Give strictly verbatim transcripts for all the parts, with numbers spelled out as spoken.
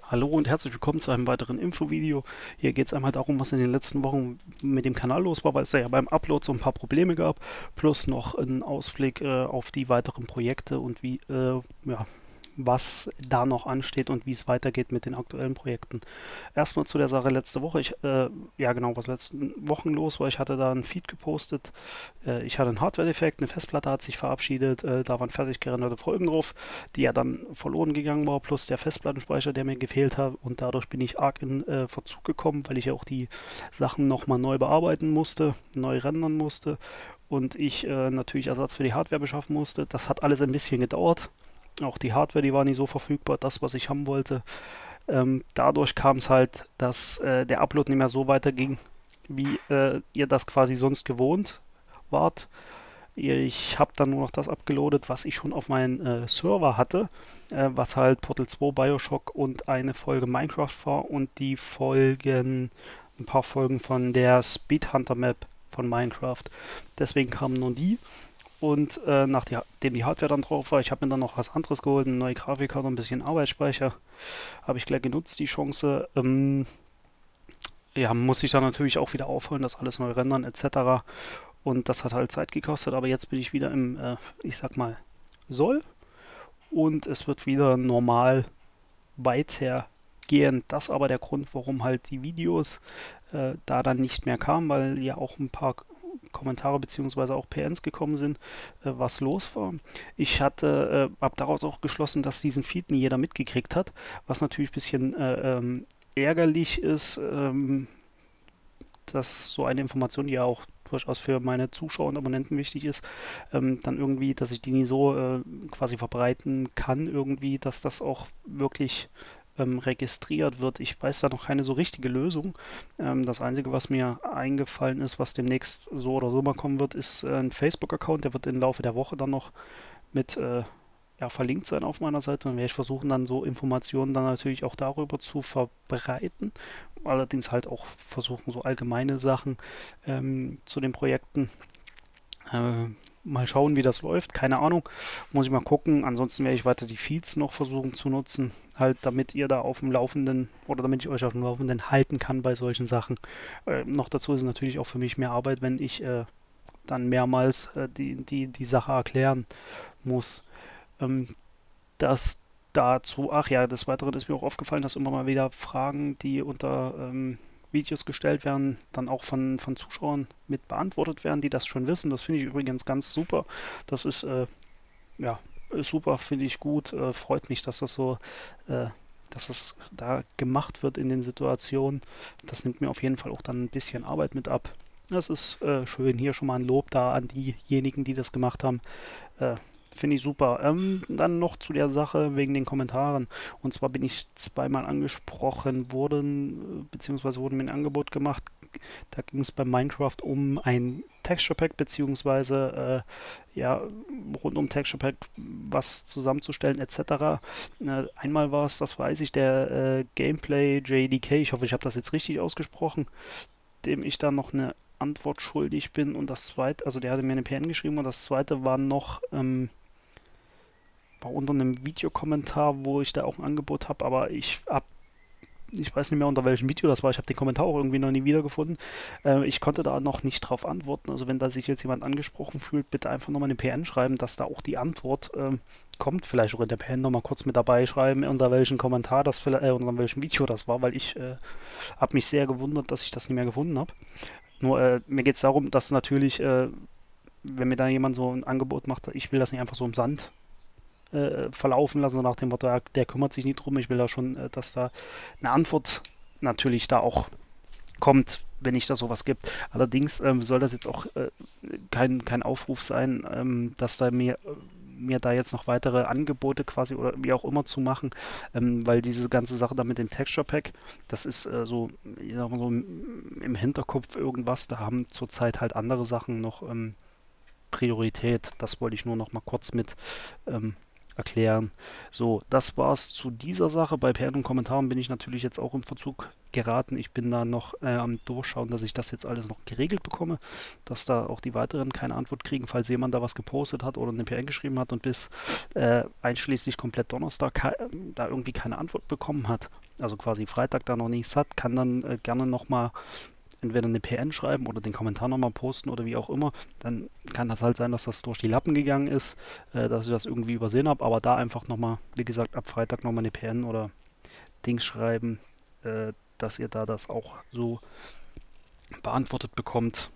Hallo und herzlich willkommen zu einem weiteren Infovideo. Hier geht es einmal darum, was in den letzten Wochen mit dem Kanal los war, weil es ja beim Upload so ein paar Probleme gab, plus noch einen Ausblick äh, auf die weiteren Projekte und wie, äh, ja, was da noch ansteht und wie es weitergeht mit den aktuellen Projekten. Erstmal zu der Sache letzte Woche. Ich, äh, ja genau, was letzten Wochen los war. Ich hatte da einen Feed gepostet. Äh, ich hatte einen Hardware-Defekt, eine Festplatte hat sich verabschiedet. Äh, da waren fertig gerenderte Folgen drauf, die ja dann verloren gegangen war, plus der Festplattenspeicher, der mir gefehlt hat. Und dadurch bin ich arg in äh, Verzug gekommen, weil ich ja auch die Sachen nochmal neu bearbeiten musste, neu rendern musste. Und ich äh, natürlich Ersatz für die Hardware beschaffen musste. Das hat alles ein bisschen gedauert. Auch die Hardware, die war nicht so verfügbar, das, was ich haben wollte. Ähm, dadurch kam es halt, dass äh, der Upload nicht mehr so weiterging, wie äh, ihr das quasi sonst gewohnt wart. Ich habe dann nur noch das abgeloadet, was ich schon auf meinen äh, Server hatte, äh, was halt Portal zwei, Bioshock und eine Folge Minecraft war und die Folgen, ein paar Folgen von der Speedhunter Map von Minecraft. Deswegen kamen nur die. Und äh, nachdem die Hardware dann drauf war, ich habe mir dann noch was anderes geholt, eine neue Grafikkarte, ein bisschen Arbeitsspeicher, habe ich gleich genutzt, die Chance. Ähm, ja, muss ich dann natürlich auch wieder aufholen, das alles neu rendern et cetera. Und das hat halt Zeit gekostet, aber jetzt bin ich wieder im, äh, ich sag mal, Soll und es wird wieder normal weitergehen. Das aber der Grund, warum halt die Videos äh, da dann nicht mehr kamen, weil ja auch ein paar Kommentare beziehungsweise auch P Ns gekommen sind, äh, was los war. Ich hatte, äh, habe daraus auch geschlossen, dass diesen Feed nie jeder mitgekriegt hat, was natürlich ein bisschen äh, ähm, ärgerlich ist, ähm, dass so eine Information, die ja auch durchaus für meine Zuschauer und Abonnenten wichtig ist, ähm, dann irgendwie, dass ich die nie so äh, quasi verbreiten kann, irgendwie, dass das auch wirklich ähm, registriert wird. Ich weiß da noch keine so richtige Lösung. Ähm, das Einzige, was mir eingefallen ist, was demnächst so oder so mal kommen wird, ist äh, ein Facebook-Account, der wird im Laufe der Woche dann noch mit äh, ja, verlinkt sein auf meiner Seite. Dann werde ich versuchen, dann so Informationen dann natürlich auch darüber zu verbreiten. Allerdings halt auch versuchen, so allgemeine Sachen ähm, zu den Projekten. Äh, Mal schauen, wie das läuft. Keine Ahnung. Muss ich mal gucken. Ansonsten werde ich weiter die Feeds noch versuchen zu nutzen. Halt, damit ihr da auf dem Laufenden oder damit ich euch auf dem Laufenden halten kann bei solchen Sachen. Äh, noch dazu ist es natürlich auch für mich mehr Arbeit, wenn ich äh, dann mehrmals äh, die, die, die Sache erklären muss. Ähm, Das dazu, ach ja, des Weiteren ist mir auch aufgefallen, dass immer mal wieder Fragen, die unter ähm, Videos gestellt werden, dann auch von, von Zuschauern mit beantwortet werden, die das schon wissen. Das finde ich übrigens ganz super. Das ist, äh, ja, ist super, finde ich gut. Äh, freut mich, dass das so, äh, dass das da gemacht wird in den Situationen. Das nimmt mir auf jeden Fall auch dann ein bisschen Arbeit mit ab. Das ist äh, schön. Hier schon mal ein Lob da an diejenigen, die das gemacht haben. Äh, Finde ich super. Ähm, dann noch zu der Sache wegen den Kommentaren. Und zwar bin ich zweimal angesprochen worden, äh, beziehungsweise wurde mir ein Angebot gemacht. Da ging es bei Minecraft um ein Texture Pack, beziehungsweise äh, ja, rund um Texture Pack was zusammenzustellen, et cetera. Äh, einmal war es, das weiß ich, der äh, Gameplay J D K, ich hoffe, ich habe das jetzt richtig ausgesprochen, dem ich dann noch eine Antwort schuldig bin. Und das zweite, also der hatte mir eine P N geschrieben und das zweite war noch, ähm, war unter einem Videokommentar, wo ich da auch ein Angebot habe, aber ich habe ich weiß nicht mehr unter welchem Video das war. Ich habe den Kommentar auch irgendwie noch nie wiedergefunden. Äh, ich konnte da noch nicht drauf antworten. Also wenn da sich jetzt jemand angesprochen fühlt, bitte einfach nochmal eine P N schreiben, dass da auch die Antwort ähm, kommt. Vielleicht auch in der P N nochmal kurz mit dabei schreiben, unter welchem Kommentar das, äh, unter welchem Video das war, weil ich äh, habe mich sehr gewundert, dass ich das nicht mehr gefunden habe. Nur äh, mir geht es darum, dass natürlich, äh, wenn mir da jemand so ein Angebot macht, ich will das nicht einfach so im Sand äh, verlaufen lassen, so nach dem Motto, ja, der kümmert sich nicht drum. Ich will da schon, äh, dass da eine Antwort natürlich da auch kommt, wenn ich da sowas gibt. Allerdings ähm, soll das jetzt auch äh, kein, kein Aufruf sein, ähm, dass da mir mir da jetzt noch weitere Angebote quasi oder wie auch immer zu machen, ähm, weil diese ganze Sache da mit dem Texture Pack, das ist äh, so, ich sag mal so im, im Hinterkopf irgendwas, da haben zurzeit halt andere Sachen noch ähm, Priorität. Das wollte ich nur noch mal kurz mit ähm, erklären. So, das war's zu dieser Sache. Bei P N und Kommentaren bin ich natürlich jetzt auch im Verzug geraten. Ich bin da noch äh, am Durchschauen, dass ich das jetzt alles noch geregelt bekomme, dass da auch die weiteren keine Antwort kriegen, falls jemand da was gepostet hat oder eine P N geschrieben hat und bis äh, einschließlich komplett Donnerstag da irgendwie keine Antwort bekommen hat, also quasi Freitag da noch nichts hat, kann dann äh, gerne nochmal entweder eine P N schreiben oder den Kommentar nochmal posten oder wie auch immer. Dann kann das halt sein, dass das durch die Lappen gegangen ist, äh, dass ich das irgendwie übersehen habe. Aber da einfach nochmal, wie gesagt, ab Freitag nochmal eine P N oder Dings schreiben, äh, dass ihr da das auch so beantwortet bekommt.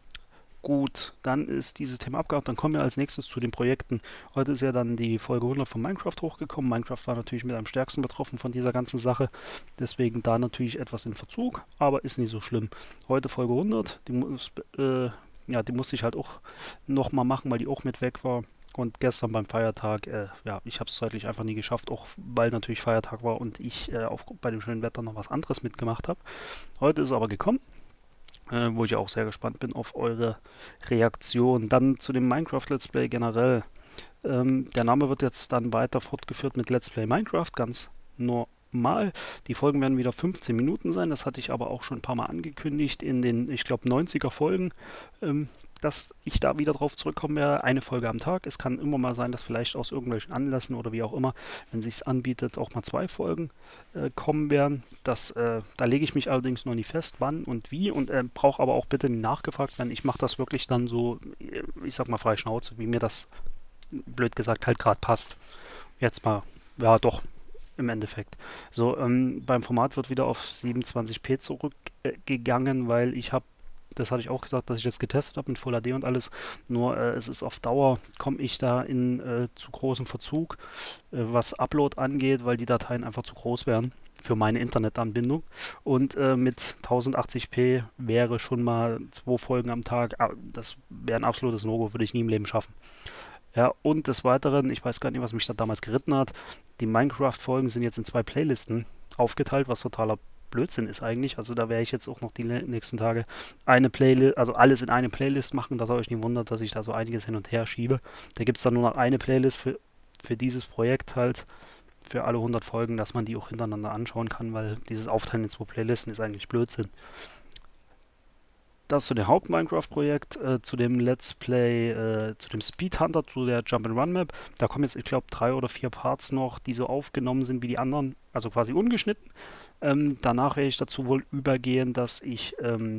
Gut, dann ist dieses Thema abgehakt. Dann kommen wir als nächstes zu den Projekten. Heute ist ja dann die Folge hundert von Minecraft hochgekommen. Minecraft war natürlich mit am stärksten betroffen von dieser ganzen Sache. Deswegen da natürlich etwas in Verzug, aber ist nicht so schlimm. Heute Folge hundert, die muss, äh, ja, die musste ich halt auch nochmal machen, weil die auch mit weg war. Und gestern beim Feiertag, äh, ja, ich habe es zeitlich einfach nie geschafft, auch weil natürlich Feiertag war und ich äh, auf, bei dem schönen Wetter noch was anderes mitgemacht habe. Heute ist es aber gekommen. Äh, wo ich auch sehr gespannt bin auf eure Reaktion. Dann zu dem Minecraft Let's Play generell. Ähm, der Name wird jetzt dann weiter fortgeführt mit Let's Play Minecraft, ganz normal. Die Folgen werden wieder fünfzehn Minuten sein, das hatte ich aber auch schon ein paar Mal angekündigt in den, ich glaube, neunziger Folgen, ähm, dass ich da wieder drauf zurückkommen werde. Eine Folge am Tag. Es kann immer mal sein, dass vielleicht aus irgendwelchen Anlässen oder wie auch immer, wenn es sich anbietet, auch mal zwei Folgen äh, kommen werden. Das, äh, da lege ich mich allerdings noch nicht fest, wann und wie, und äh, brauche aber auch bitte nachgefragt werden. Ich mache das wirklich dann so, ich sag mal frei Schnauze, wie mir das blöd gesagt halt gerade passt. Jetzt mal, ja doch, im Endeffekt. So, ähm, beim Format wird wieder auf siebenundzwanzig p zurückgegangen, weil ich habe, das hatte ich auch gesagt, dass ich das getestet habe mit Full H D und alles, nur äh, es ist auf Dauer, komme ich da in äh, zu großen Verzug, äh, was Upload angeht, weil die Dateien einfach zu groß wären für meine Internetanbindung, und äh, mit tausendachtzig p wäre schon mal zwei Folgen am Tag, ah, das wäre ein absolutes No-Go, würde ich nie im Leben schaffen. Ja, und des Weiteren, ich weiß gar nicht, was mich da damals geritten hat, die Minecraft-Folgen sind jetzt in zwei Playlisten aufgeteilt, was totaler Blödsinn ist eigentlich. Also da werde ich jetzt auch noch die nächsten Tage eine Playlist, also alles in eine Playlist machen, dass ihr euch nicht wundert, dass ich da so einiges hin und her schiebe. Da gibt es dann nur noch eine Playlist für, für dieses Projekt halt, für alle hundert Folgen, dass man die auch hintereinander anschauen kann, weil dieses Aufteilen in zwei Playlisten ist eigentlich Blödsinn. Das zu dem Haupt-Minecraft-Projekt, äh, zu dem Let's Play, äh, zu dem Speedhunter, zu der Jump-and-Run-Map. Da kommen jetzt, ich glaube, drei oder vier Parts noch, die so aufgenommen sind wie die anderen, also quasi ungeschnitten. Ähm, danach werde ich dazu wohl übergehen, dass ich, ähm,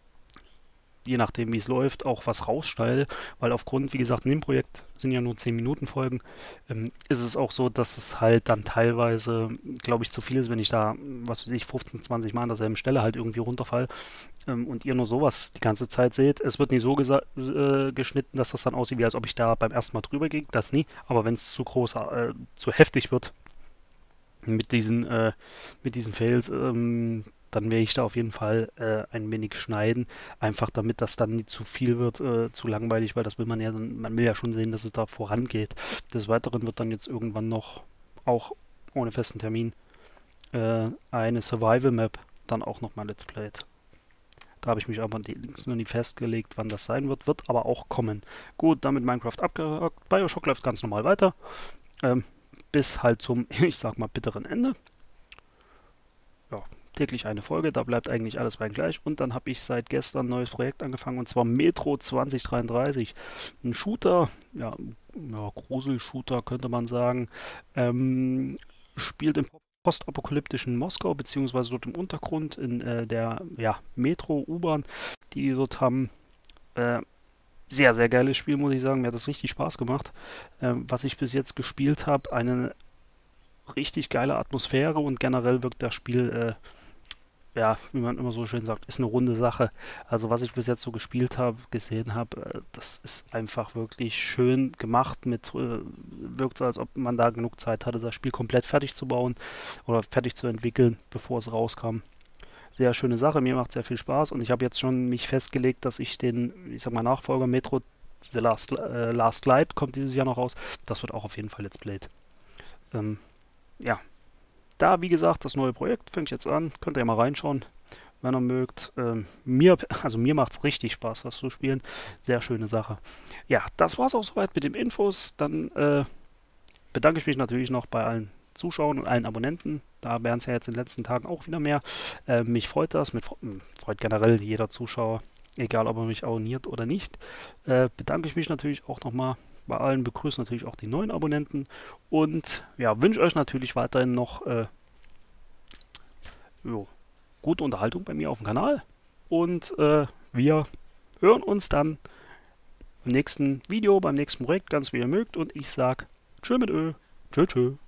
je nachdem wie es läuft, auch was rausschneide, weil aufgrund, wie gesagt, in dem Projekt sind ja nur zehn Minuten Folgen, ähm, ist es auch so, dass es halt dann teilweise, glaube ich, zu viel ist, wenn ich da, was weiß ich, fünfzehn, zwanzig Mal an derselben Stelle halt irgendwie runterfall, ähm, und ihr nur sowas die ganze Zeit seht. Es wird nicht so äh, geschnitten, dass das dann aussieht, wie als ob ich da beim ersten Mal drüber gehe, das nie, aber wenn es zu groß, äh, zu heftig wird mit diesen, äh, mit diesen Fails, ähm, dann werde ich da auf jeden Fall äh, ein wenig schneiden, einfach damit das dann nicht zu viel wird, äh, zu langweilig, weil das will man ja, man will ja schon sehen, dass es da vorangeht. Des Weiteren wird dann jetzt irgendwann noch, auch ohne festen Termin, äh, eine Survival Map dann auch nochmal Let's Played. Da habe ich mich aber die Links noch nie festgelegt, wann das sein wird, wird aber auch kommen. Gut, damit Minecraft abgehakt. Bioshock läuft ganz normal weiter. Ähm, bis halt zum, ich sag mal, bitteren Ende. Ja, täglich eine Folge, da bleibt eigentlich alles beim gleich. Und dann habe ich seit gestern ein neues Projekt angefangen, und zwar Metro zwanzig dreiunddreißig. Ein Shooter, ja, ja Grusel-Shooter könnte man sagen. Ähm, spielt im postapokalyptischen Moskau, beziehungsweise dort im Untergrund in äh, der ja, Metro, U-Bahn, die die dort haben. Äh, sehr, sehr geiles Spiel, muss ich sagen. Mir hat das richtig Spaß gemacht. Ähm, was ich bis jetzt gespielt habe, eine richtig geile Atmosphäre, und generell wirkt das Spiel, äh, ja, wie man immer so schön sagt, ist eine runde Sache. Also was ich bis jetzt so gespielt habe, gesehen habe, äh, das ist einfach wirklich schön gemacht. Mit äh, wirkt so, als ob man da genug Zeit hatte, das Spiel komplett fertig zu bauen oder fertig zu entwickeln, bevor es rauskam. Sehr schöne Sache, mir macht sehr viel Spaß, und ich habe jetzt schon mich festgelegt, dass ich den, ich sag mal, Nachfolger Metro The Last, äh, Last Light kommt dieses Jahr noch raus. Das wird auch auf jeden Fall Let's Played. Ähm, ja, da, wie gesagt, das neue Projekt fängt jetzt an. Könnt ihr ja mal reinschauen, wenn ihr mögt. Ähm, mir, also mir macht es richtig Spaß, das zu spielen. Sehr schöne Sache. Ja, das war es auch soweit mit den Infos. Dann äh, bedanke ich mich natürlich noch bei allen Zuschauern und allen Abonnenten. Da wären es ja jetzt in den letzten Tagen auch wieder mehr. Äh, mich freut das, mit, freut generell jeder Zuschauer, egal ob er mich abonniert oder nicht. Äh, bedanke ich mich natürlich auch nochmal bei allen, begrüße natürlich auch die neuen Abonnenten und ja, wünsche euch natürlich weiterhin noch äh, jo, gute Unterhaltung bei mir auf dem Kanal und äh, wir hören uns dann im nächsten Video, beim nächsten Projekt, ganz wie ihr mögt und ich sag tschö mit Ö, tschö tschö.